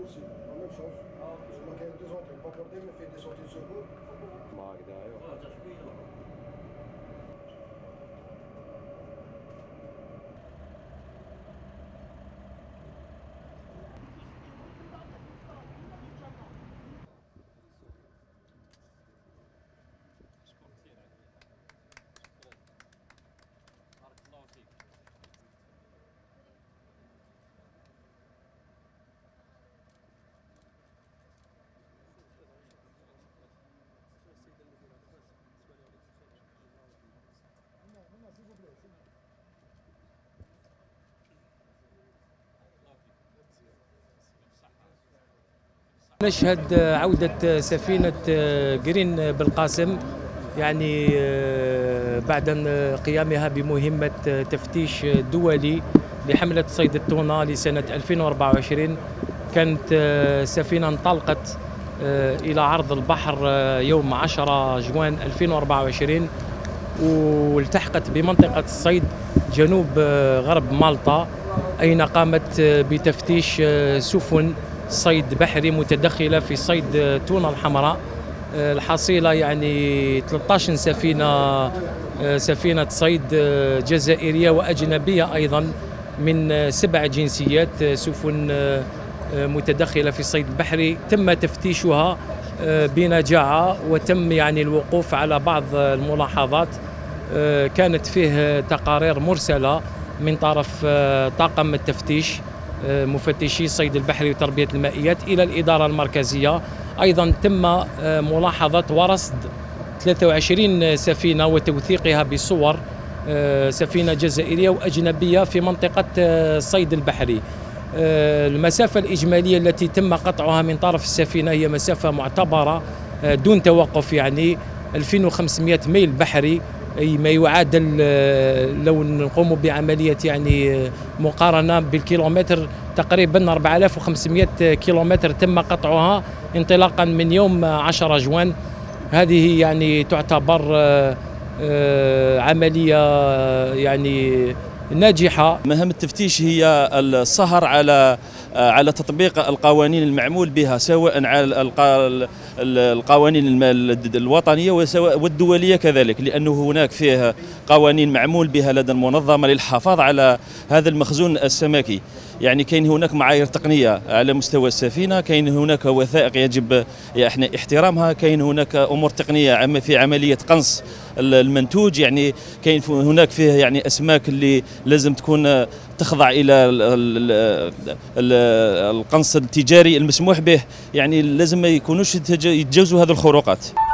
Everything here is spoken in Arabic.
aussi, la même chose. On a qu'il y a deux entrées, pas porté, mais fait des sorties de secours. نشهد عودة سفينة جرين بالقاسم يعني بعد قيامها بمهمة تفتيش دولي لحملة صيد التونة لسنة 2024. كانت سفينة انطلقت إلى عرض البحر يوم 10 جوان 2024 والتحقت بمنطقة الصيد جنوب غرب مالطا، أين قامت بتفتيش سفن صيد بحري متدخلة في صيد التونة الحمراء. الحصيلة يعني 13 سفينة صيد جزائرية وأجنبية أيضا من 7 جنسيات، سفن متدخلة في الصيد البحري. تم تفتيشها بنجاعة وتم يعني الوقوف على بعض الملاحظات. كانت فيه تقارير مرسلة من طرف طاقم التفتيش مفتشي الصيد البحري وتربية المائيات إلى الإدارة المركزية. أيضا تم ملاحظة ورصد 23 سفينة وتوثيقها بصور، سفينة جزائرية وأجنبية في منطقة الصيد البحري. المسافة الإجمالية التي تم قطعها من طرف السفينة هي مسافة معتبرة دون توقف، يعني 2500 ميل بحري، أي ما يعادل لو نقوم بعملية يعني مقارنة بالكيلومتر تقريبا 4500 كيلومتر تم قطعها انطلاقا من يوم 10 جوان. هذه يعني تعتبر عملية يعني ناجحة. مهام التفتيش هي السهر على تطبيق القوانين المعمول بها، سواء على القوانين الوطنية والدولية كذلك، لأنه هناك فيه قوانين معمول بها لدى المنظمة للحفاظ على هذا المخزون السمكي. يعني كاين هناك معايير تقنية على مستوى السفينة، كاين هناك وثائق يجب احنا احترامها، كاين هناك أمور تقنية في عملية قنص المنتوج. يعني كاين هناك فيه يعني أسماك اللي لازم تكون تخضع إلى القنص التجاري المسموح به، يعني لازم ما يكونوش يتجاوزوا هذه الخروقات.